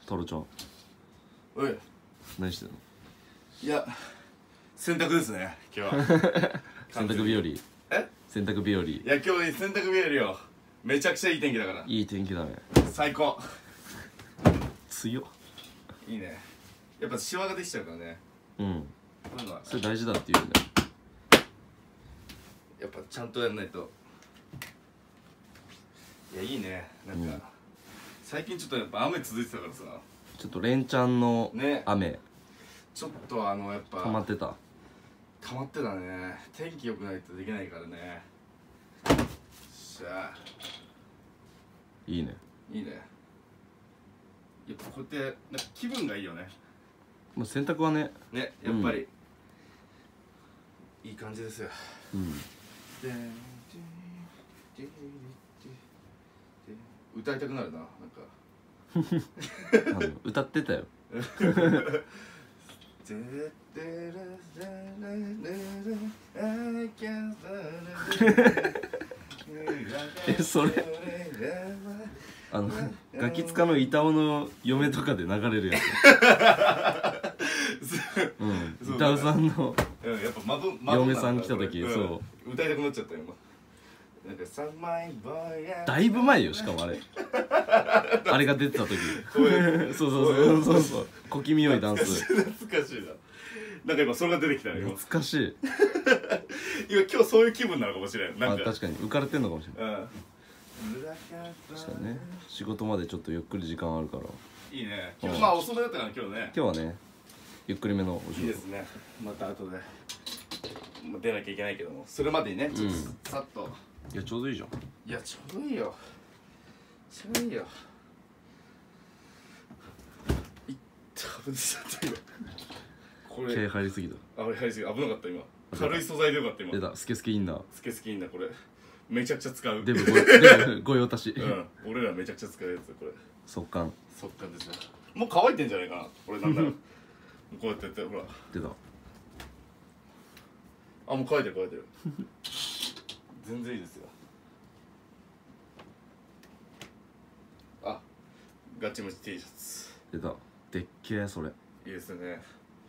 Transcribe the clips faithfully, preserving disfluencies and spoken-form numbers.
タロちゃん、 おい、 何してんの？ いや洗濯ですね今日は洗濯日和。 え洗濯日和。 いや今日洗濯日和よ。めちゃくちゃいい天気だから。 いい天気だね。 最高。 強っ。 いいね。やっぱシワができちゃうからね。 うん、 こういうのはそれ大事だって言うんだよ。 やっぱちゃんとやんないと。いやいいね。なんか、うん、最近ちょっとやっぱ雨続いてたからさ、 ちょっと連チャンの雨、ね、 ちょっとあのやっぱ溜まってた溜まってたね。天気良くないとできないからね。しゃあいいね。 いいね。やっぱこうやってなんか気分がいいよね。 もう洗濯はねね、やっぱり、うん、いい感じですよ。うん、歌いたくなるな、なんか歌ってたよえ、それあのガキ使の板尾の嫁とかで流れるやつうん、板尾さんの嫁さん来た時、 そう歌いたくなっちゃったよ。 だいぶ前よ、しかもあれあれが出てた時そうそうそうそうそう、小気味よいダンス。 懐かしいな。なんか今それが出てきたね。 懐かしい今今日そういう気分なのかもしれん。なんかあ、確かに浮かれてんのかもしれない。 うん、 確かにね、仕事までちょっとゆっくり時間あるからいいね。今日まあ遅めだったから今日ね。 今日はねゆっくりめのお仕事。 いいですね。また後で出なきゃいけないけども、それまでにねちょっとさっと。 いやちょうどいいじゃん。 いやちょうどいいよ。ちょうどいいよ。いった危ないこれ。 毛入りすぎた。 あ、入りすぎ危なかった今。軽い素材でよかった今。 出たスケスケインナー。 スケスケインナーこれ。めちゃくちゃ使う。 デブご用達。 うん。俺らめちゃくちゃ使うやつこれ。 速乾。 速乾ですね。もう乾いてんじゃないかな。これなんだろう。こうやってやってほら。 出た。 あ、もう乾いてる乾いてる。全然いいですよ。あ、ガチムチ T シャツ出た。でっけえそれ。 いいですね。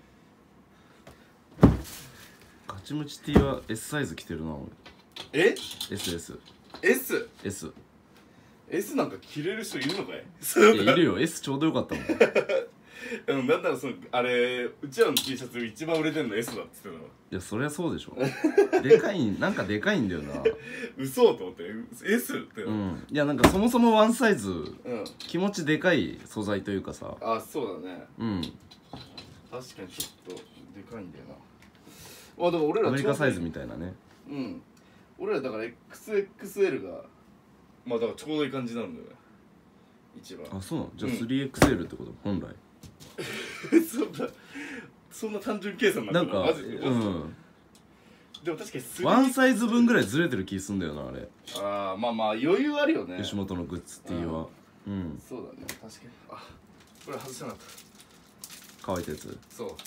ガチムチ T は S サイズ着てるな俺。 えエスエス S S S なんか着れる人いるのかい？ いやいるよ。 S ちょうどよかったもんうん、だったらそのあれうちらの T シャツ一番売れてんの S だっつってたの。 いやそりゃそうでしょでかい、なんかでかいんだよな嘘と思って S って、 うん、いやなんかそもそもワンサイズ、うん、気持ちでかい素材というかさ。 あ、そうだね。うん、確かにちょっとでかいんだよな。あ、でも俺らアメリカサイズみたいなね。 うん、俺らだから エックスエックスエル がまあだからちょうどいい感じなんだよね一番。あ、 そうなの？じゃあ スリーエックスエル ってこと、本来そんなそんな単純計算なんだ。 なんかマジで。 うんでも確かにワンサイズ分ぐらいずれてる気すんだよなあれ。 ああ、まあまあ余裕あるよね吉本のグッズ T は。うん、 そうだね、確かに。あ、これ外せなかった。 乾いたやつ。 そうよ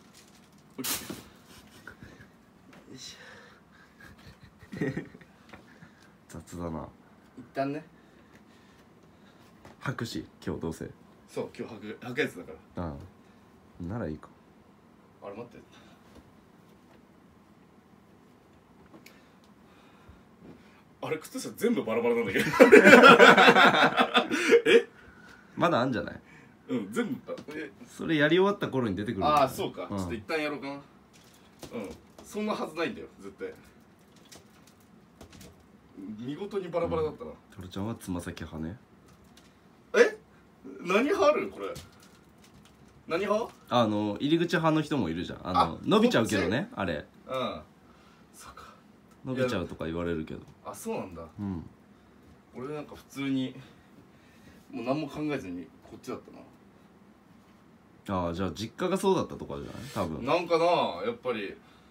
いしょ雑だな。 一旦ね。 履くし今日どうせ。 そう今日履く履くやつだから。 ああならいいか。 あれ待って、あれ靴下全部バラバラなんだけどえまだあんじゃない？ うん、全部。えそれやり終わった頃に出てくる。 ああそうか、うん、ちょっと一旦やろうかな。うん、そんなはずないんだよ絶対。見事にバラバラだったな。 トロちゃんはつま先派ね。 え何派あるこれ？何派？ あの入り口派の人もいるじゃん。あのあ伸びちゃうけどねあれ。 うん、そっか。 伸びちゃうとか言われるけど。 あ、そうなんだ。 うん、 俺なんか普通にもう何も考えずにこっちだったな。 ああ、じゃあ実家がそうだったとかじゃない多分。 なんかな、やっぱり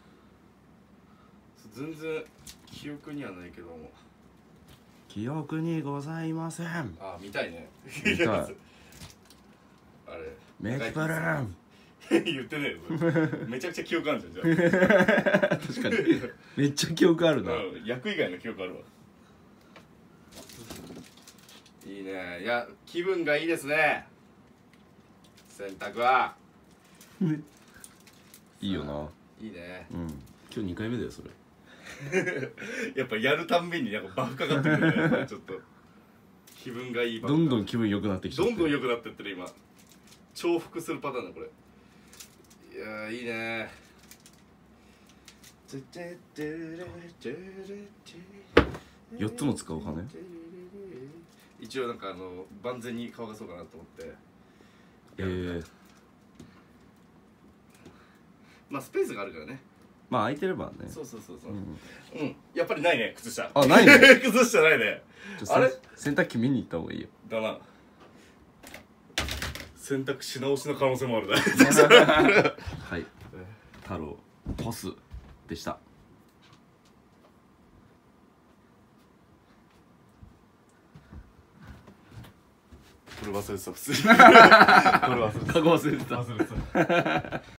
全然記憶にはないけども。 記憶にございません。 あ、見たいね。 見たいあれメキパルーン言ってねえよめちゃくちゃ記憶あるじゃん。じゃあ確かにめっちゃ記憶あるな、うん、 役以外の記憶あるわ。いいね。いや気分がいいですね。 洗濯はいいよないいね。 うん今日にかいめだよそれやっぱやるたんびになんかバフかかってくるねちょっと気分がいいバフどんどん気分良くなってきちゃってどんどん良くなってってる今重複するパターンだこれ。いやーいいね。 よっつも使おうかね。 一応なんかあの万全に乾かそうかなと思ってえー、 まあスペースがあるからね。 まあ空いてればねそうそうそうそうううん、やっぱりないね靴下。 あないね靴下ないね。 ちょあれ洗濯機見に行った方がいいよだな。洗濯し直しの可能性もあるねはい太郎トスでした。 これ忘れてた普通にこれ忘れてたカゴ忘れてた忘れてた